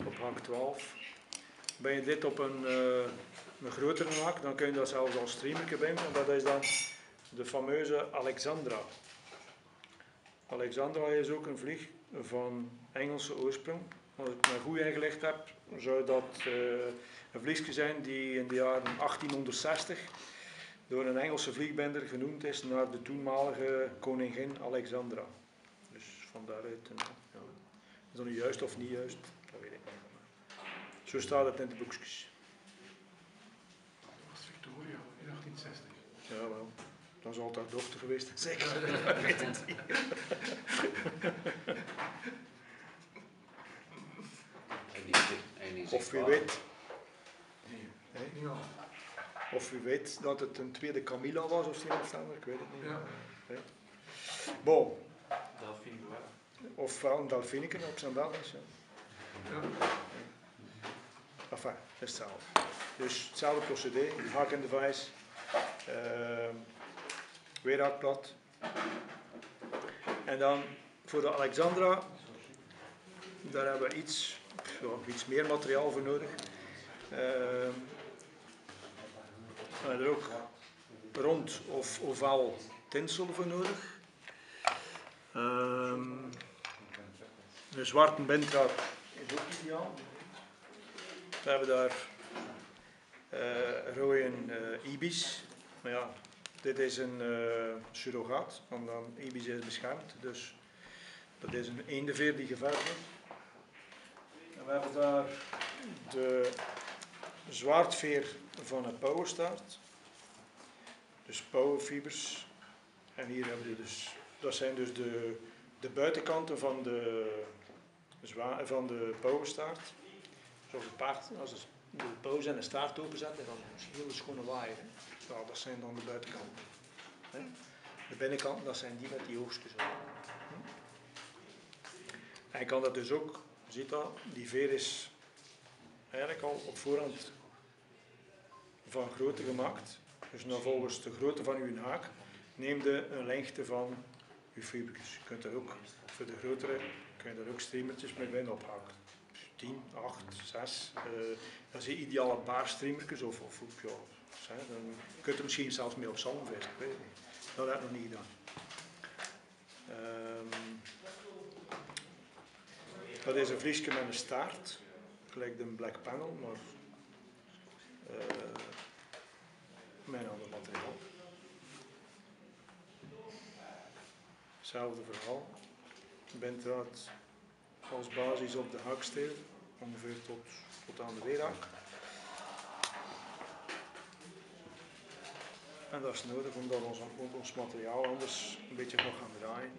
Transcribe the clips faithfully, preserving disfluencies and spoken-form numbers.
op haak twaalf. Ben je dit op een, uh, een grotere haak, dan kun je dat zelfs als streamertje binden. En dat is dan de fameuze Alexandra. Alexandra is ook een vlieg van Engelse oorsprong. Als ik me goed ingelegd heb, zou dat uh, een vliegje zijn die in de jaren achttienhonderdzestig door een Engelse vliegbinder genoemd is naar de toenmalige koningin Alexandra. Dus van daaruit, uh, ja. Is dat nu juist of niet juist? Dat weet ik niet. Zo staat het in de boekjes. Dat was Victoria in achttienzestig. Jawel. Dan zal het haar dochter geweest zijn. Zeker. Ik weet het niet. Of wie weet. Nee, Nee? niet al. Of wie weet dat het een tweede Camilla was of zo of ander, ik weet het niet. Ja. Nee. Bon. Delphine Duel. Of wel een delfineke op zijn Belgisch. Ja. Ja. Enfin, dat is hetzelfde. Dus hetzelfde procedé, haak in de vijs, uh, weer haak plat. En dan voor de Alexandra, daar hebben we iets, ja, iets meer materiaal voor nodig. Uh, we hebben er ook rond of ovaal tinsel voor nodig. Um, een zwarte bindraad is ook ideaal. We hebben daar uh, rode uh, ibis. Maar ja, dit is een uh, surrogaat, want dan ibis is beschermd. Dus dat is een eendenveer die geverfd wordt. En we hebben daar de zwaardveer van een powerstaart. Dus powerfibers. En hier hebben we dus, dat zijn dus de, de buitenkanten van de, zwa, van de powerstaart. Zoals een paard, als de poos en de staart openzet, dan is het een hele schone waaier. Nou, dat zijn dan de buitenkanten. De binnenkant, dat zijn die met die oogstjes. En je kan dat dus ook, je ziet dat, die veer is eigenlijk al op voorhand van grootte gemaakt. Dus nou volgens de grootte van uw haak neem je een lengte van uw fibertjes. Je kunt er ook, voor de grotere, kun je er ook streamertjes mee binnen ophaken. tien, acht, zes. Uh, dat zijn ideale baarstreamertjes of, of ja, dan kun je er misschien zelfs mee op zalmvis, ik weet het niet. Dat heb ik nog niet gedaan. Um, dat is een vliesje met een staart, gelijk een black panel, maar uh, met een ander materiaal. Hetzelfde verhaal. Bindraad als basis op de haaksteel, ongeveer tot, tot aan de weerhaak. En dat is nodig omdat ons, ons materiaal anders een beetje nog gaan draaien.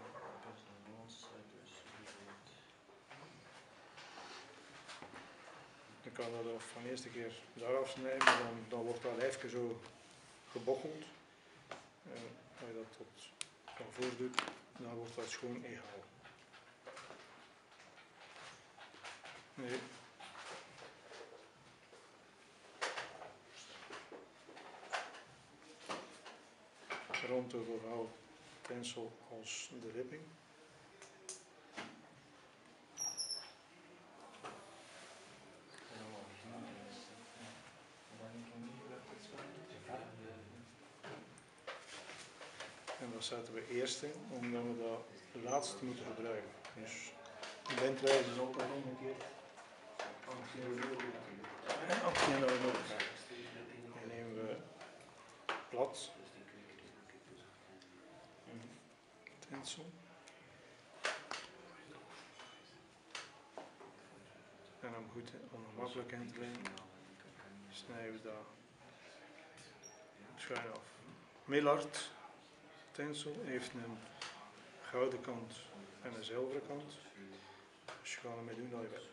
Dan kan dat van de eerste keer daar afsnijden, maar dan, dan wordt dat lijfje zo gebocheld. Uh, als je dat tot van voor doet, dan wordt dat schoon egaal. Nee. Rond de vooral tinsel als de ripping. En dat zetten we eerst in, omdat we dat laatste moeten gebruiken. Dus de windwijze is ook nog omgekeerd. En achtje dat we nog. Dan nemen we plat. Tinsel. En om goed om er makkelijk in te leggen, snijden we dat schuin af. Millard tinsel heeft een gouden kant en een zilveren kant. Dus je gaat ermee doen dat je wil.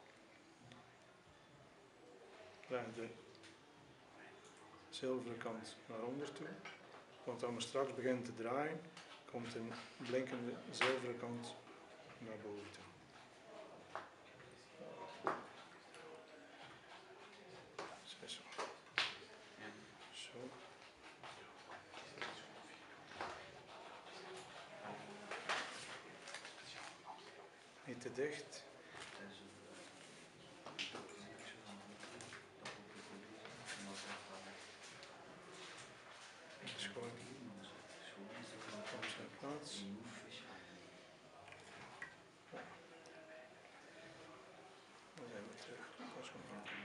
Leg de zilveren kant naar onder toe, want als we straks begint te draaien, komt een blinkende zilveren kant naar boven toe. Zo. Zo. Niet te dicht. plaats. Ja. Dan zijn we terug. Dat is gewoon makkelijk.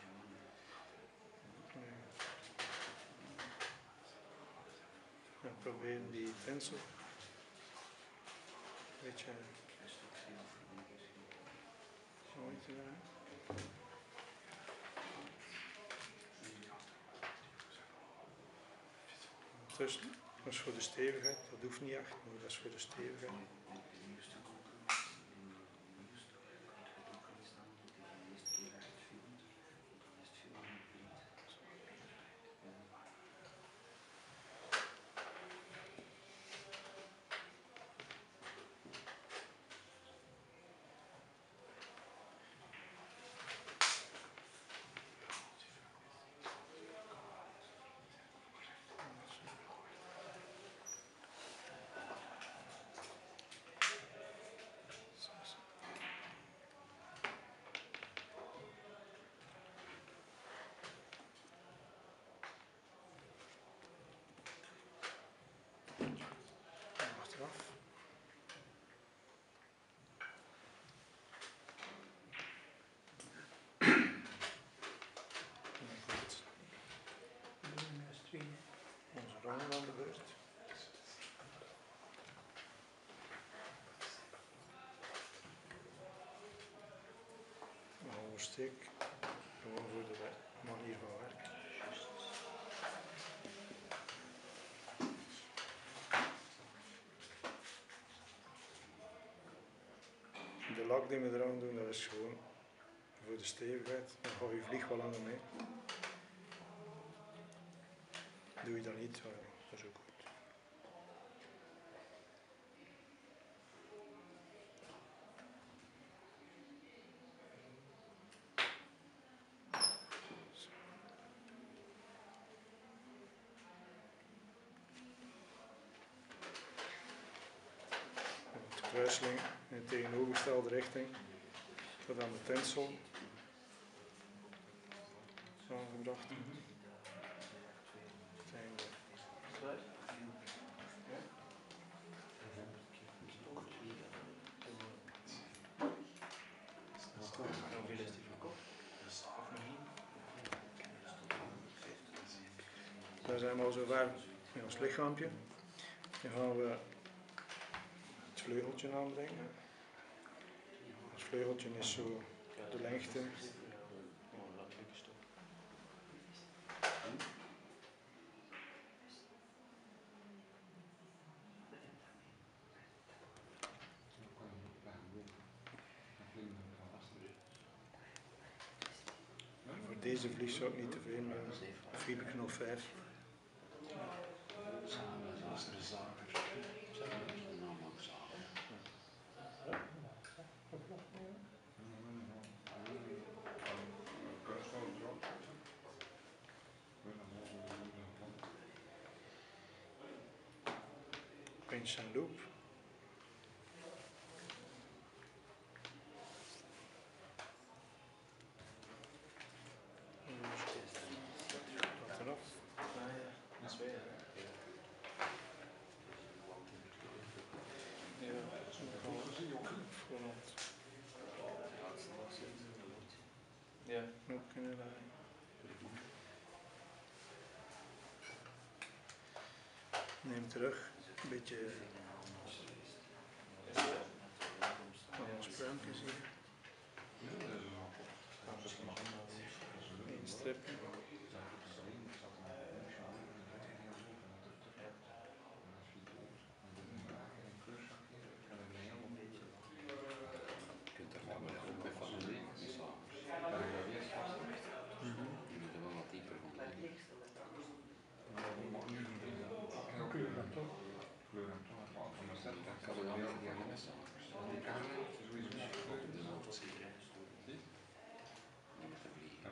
Ja, proberen die tensor een beetje mooi te maken. Dus dat is voor de stevigheid, dat hoeft niet echt, maar dat is voor de stevigheid. Achteraf. Onze ronde aan de beurt. Een oversteek, gewoon voor de manier van werken. De lak die we eraan doen, dat is gewoon voor de stevigheid. Dan gaat je vlieg wel langer mee. Doe je dat niet, dat is ook goed. De kruisling in de tegenovergestelde richting tot aan de tensor aangebracht. Het einde. Hoeveel is die verkocht? Daar zijn we al zover met ons lichaampje. Dan gaan we het vleugeltje aanbrengen. Het vleugeltje is zo de lengte. Voor deze vlieg zou ik niet te veel meer fiberknop vijf. Samen is er een zager. Samen is er een namelijk zager. Pinch en loop. Wat eraf. Dat is weer. Voorhand. Ja. Ook kunnen draaien. Neem terug. Een beetje van ons pruimpjes hier. Eén stripje. Je kunt er gewoon wel goed mee van een week met zagers. Je moet er wel wat dieper van leggen. Dat kan wel niet gaan met zagers. De nood zie je. Om te vliegen.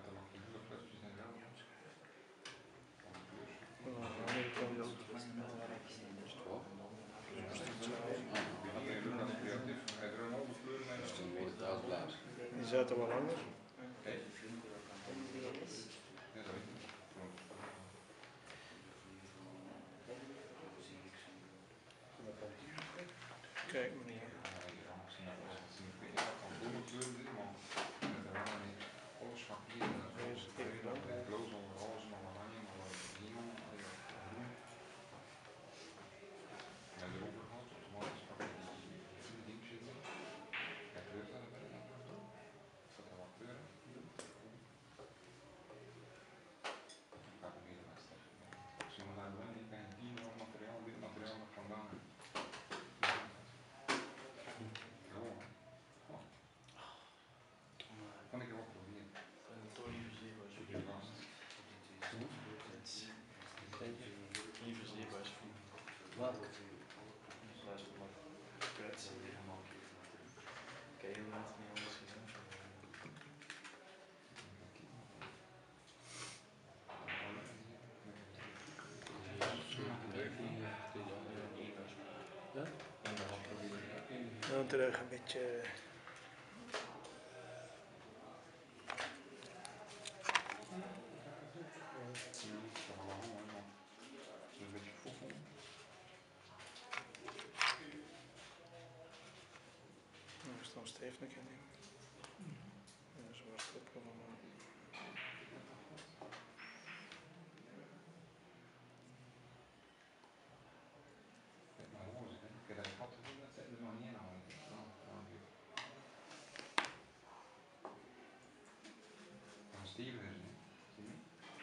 En dan aan de andere kant. Is het wel? Dus dan wordt het uitblazen. Die zetten wel langer. Ja, dat Kijk maar hier. Alles van hier, alles roze, roze, oranje, hemel, groen. Ja, de overgang, automatisch pak je die ding zitten. Kijk, kleur dat erbij, dat wordt doen. Zet er wat kleuren. Dan ga ik hem weer wat steken. Als je daar wel niet kan je die materiaal, dit materiaal nog vandaan. Kan ik er wat proberen? Welk? Dan terug een beetje. Er staat stevig in. En zo wordt het ook allemaal. Steviger, zie je?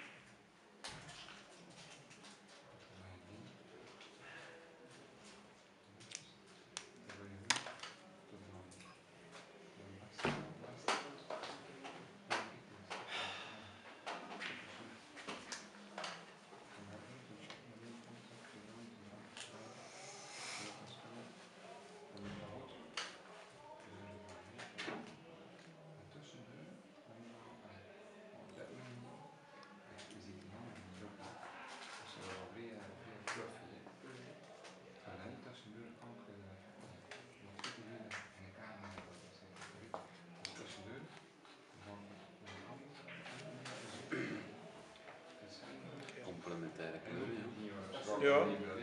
Complementaire kleuren, Ja.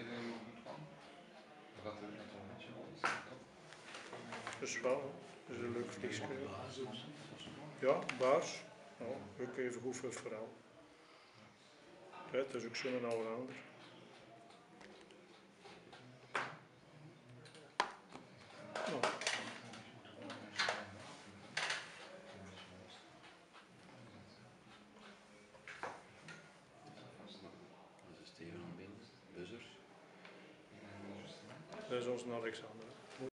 Dus wel, dat is een leuk vlieskleur. Ja, baars. Ja, ook even goed voor het verhaal. Ja, het is ook zo'n allrounder. Ja. Dat is Steven aan binnen. Buzzers. Dat is onze Alexander.